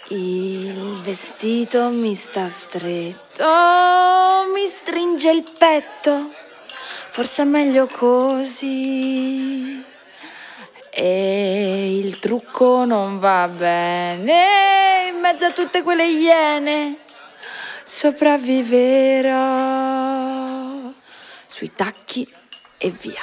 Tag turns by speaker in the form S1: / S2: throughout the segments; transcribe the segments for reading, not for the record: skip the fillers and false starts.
S1: Il vestito mi sta stretto, mi stringe il petto, forse è meglio così. E il trucco non va bene, in mezzo a tutte quelle iene sopravviverò sui tacchi e via.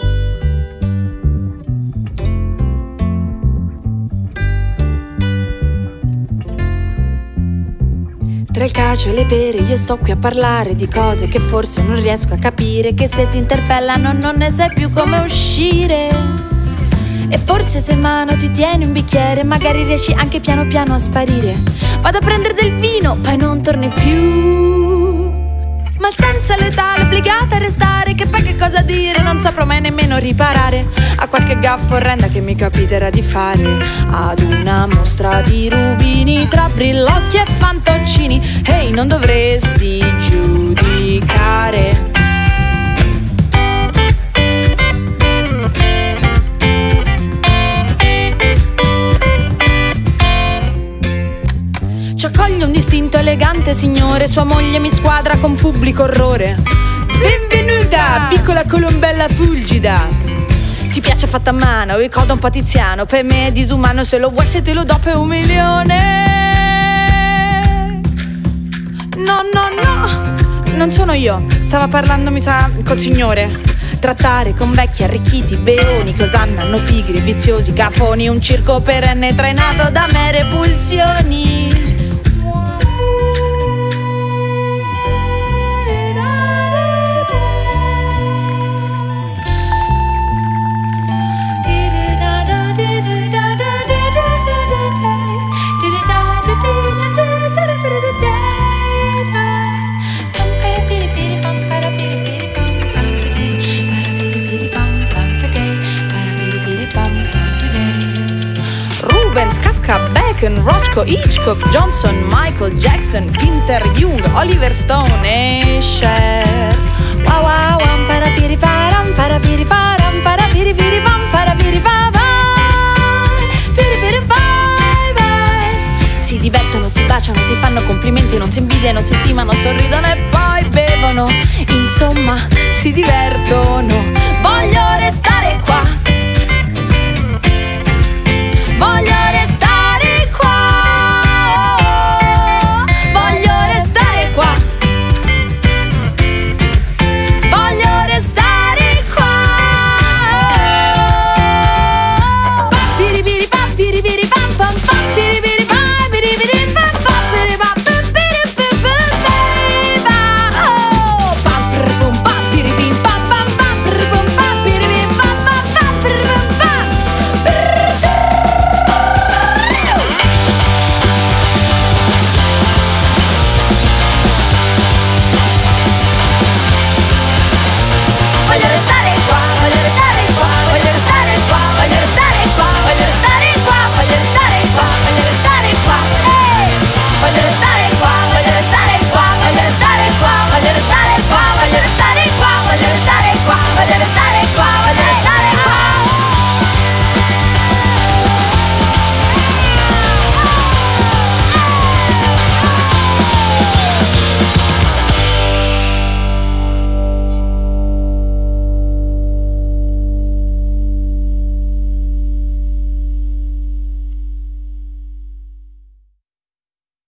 S1: Tra il cacio e le pere io sto qui a parlare di cose che forse non riesco a capire, che se ti interpellano non ne sai più come uscire. E forse se in mano ti tieni un bicchiere magari riesci anche piano piano a sparire. Vado a prendere del vino, poi non torni più. Ma il senso è letale, obbligata a restare, che poi che cosa dire, non saprò mai nemmeno riparare a qualche gaffa orrenda che mi capiterà di fare. Ad una mostra di rubini tra brillocchi e fantoccini, ehi, non dovresti giudicare. Ci accoglie un distinto elegante signore, sua moglie mi squadra con pubblico orrore. Benvenuta, piccola colombella fulgida. Ti piace fatta a mano, il codo un po' tiziano, per me è disumano, se lo vuoi se te lo do per 1 milione. No, no, no, non sono io, stava parlando mi sa col signore. Trattare con vecchi arricchiti, beoni che osannano, pigri, viziosi, cafoni, un circo perenne trainato da mere pulsioni. Kafka, Bacon, Rothko, Hitchcock, Johnson, Michael Jackson, Pinter, Jung, Oliver Stone e Cher. Wow wow wam parapiri param parapiri param parapiri piri pam parapiri bye piri piri bye bye. Si divertono, si baciano, si fanno complimenti, non si invidiano, si stimano, sorridono e poi bevono. Insomma, si divertono. Voglio restare